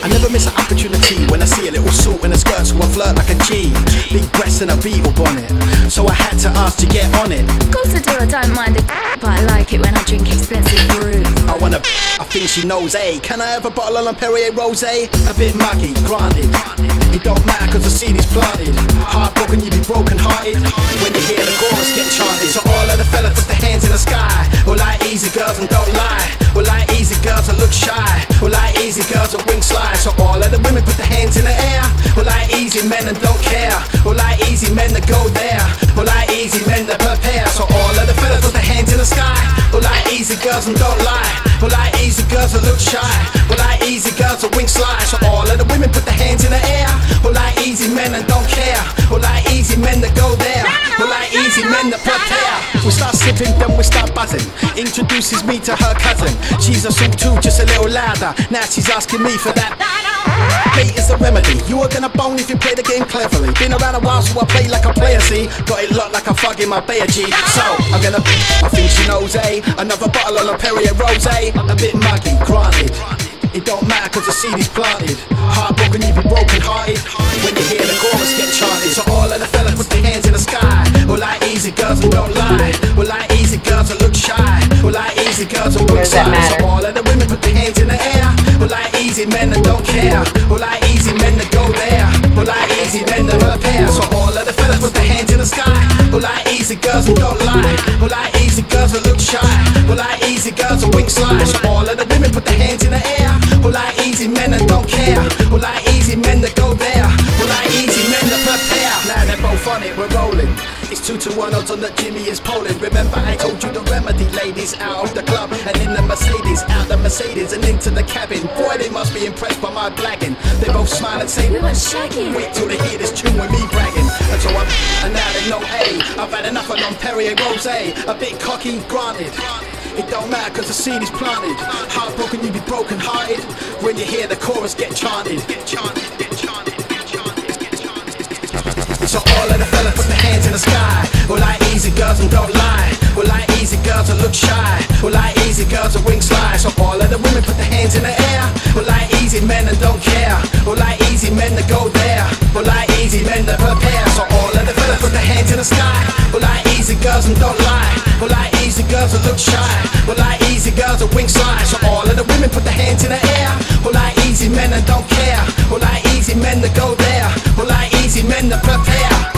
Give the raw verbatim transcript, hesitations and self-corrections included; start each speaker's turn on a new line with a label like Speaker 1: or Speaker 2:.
Speaker 1: I never miss an opportunity when I see a little salt in a skirt, so I flirt like a G. Big breasts and a beetle bonnet, so I had to ask to get on it.
Speaker 2: Of course I do, I don't mind it, but I like it when I drink expensive brew.
Speaker 1: I wanna, I think she knows, eh? Can I have a bottle of Perrier Rosé? A bit muggy, granted. It don't matter cause the seed is planted. Heartbroken, you be broken hearted when you hear the chorus get chanted. So all of the fellas put their hands in the sky. Well, like easy girls and don't lie. Well, like easy girls that look shy. Well, like easy girls that wing slide. So all of the women put their hands in the air. Well, like easy men that don't care. Well, like easy men that go there. Well, like easy men that prepare. So all of the fellas put their hands in the sky. Well, like easy girls and don't lie. Well, like easy girls that look shy. Well, like easy girls that wing slide. So all of the women put their hands in the air. Well, like easy men that don't care. Well, like easy men that go there. Well, like easy men that prepare. We start sipping, then we start buzzing. Introduces me to her cousin. She's a salt too, just a little louder. Now she's asking me for that. Bait is the remedy. You are gonna bone if you play the game cleverly. Been around a while, so I play like a player, see. Got it locked like a fug in my Bayer G. So I'm gonna, I think she knows, eh? Another bottle of La Perrier Rosé. A bit muggy, granted. It don't matter cause the seed is planted. Heartbroken, you be broken hearted when you hear the chorus get chanted. So all of the fellas put their hands in the sky. Well, like easy girls and don't lie. Well, like easy girls that look shy. Well, like easy girls that wing slide. So all of the women put their hands in the air. Well, like easy men that don't care. Well, like easy men that go there. Well, like easy men that prepare. So all of the fellas put their hands in the sky. Well, like easy girls and don't lie. Well, like easy girls that look shy. Well, like easy girls that wing slide. So all of the women put their hands in the air. Well, like easy men that don't care. Well, like easy men that go there. Well, like easy men that prepare. Now they're both on it, we're rolling. It's two to one odds on that Jimmy is polling. Remember I told you the remedy, ladies. Out of the club and in the Mercedes. Out the Mercedes and into the cabin. Boy, they must be impressed by my blagging. They both smile and say,
Speaker 2: we were shagging.
Speaker 1: Wait till they hear this tune with me bragging. And so I'm, and now they know, hey, I've had enough of Dom Perrier Rosé. A bit cocky, granted. It don't matter cause the seed is planted. Heartbroken, you be broken hearted when you hear the chorus get chanted. Get chanted, get chanted, get chanted, get chanted. So all of the fellas put their hands in the sky. Well, like easy girls and don't lie. Well, like easy girls that look shy. Well, like easy girls that wing slide. So all of the women put their hands in the air. Well, like easy men that don't care. Well, like easy men that go there. Well, like easy men that prepare. So all of the fellas put their hands in the sky. Well, like easy girls and don't lie. Well, like easy girls that look shy. Well, like easy girls that wing slide. So all of the women put their hands in the air. Well, like easy men that don't care. Well, like easy men that go there. Well, like easy men that prepare.